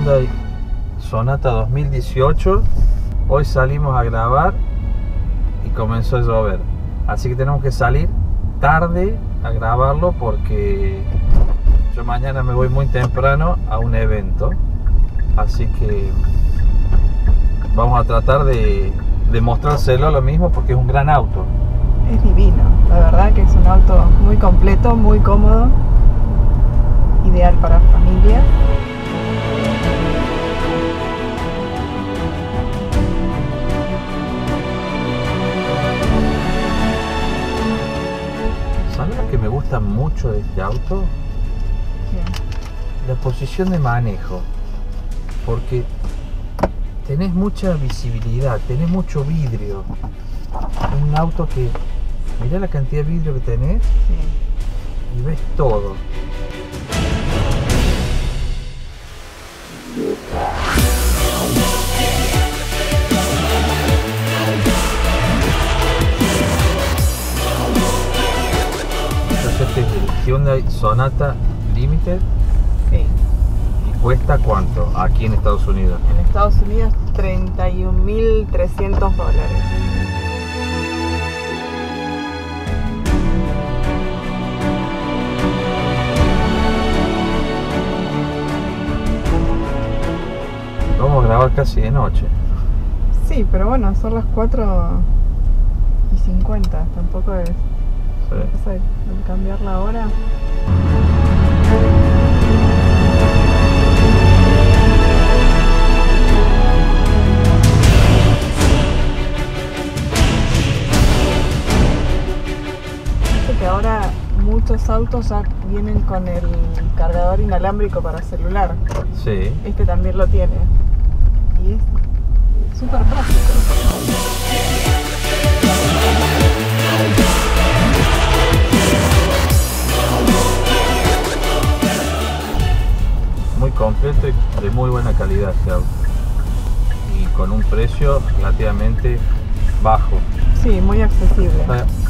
Hyundai Sonata 2018. Hoy salimos a grabar y comenzó a llover, así que tenemos que salir tarde a grabarlo porque yo mañana me voy muy temprano a un evento, así que vamos a tratar de mostrárselo lo mismo porque es un gran auto. Es divino, la verdad que es un auto muy completo, muy cómodo, ideal para familia. ¿Sabes lo que me gusta mucho de este auto? Sí. La posición de manejo, porque tenés mucha visibilidad, tenés mucho vidrio. Es un auto que, mirá la cantidad de vidrio que tenés, Sí. y ves todo. Este es el Hyundai Sonata Limited. Sí. ¿Y cuesta cuánto aquí en Estados Unidos? En Estados Unidos, $31.300. Vamos a grabar casi de noche. Sí, pero bueno, son las 4:50, tampoco es... Sí. Cosa de cambiar la hora. Dice que ahora muchos autos ya vienen con el cargador inalámbrico para celular. Sí. Este también lo tiene. Y es súper práctico. Muy completo y de muy buena calidad este auto. Y con un precio relativamente bajo. Sí, muy accesible. Está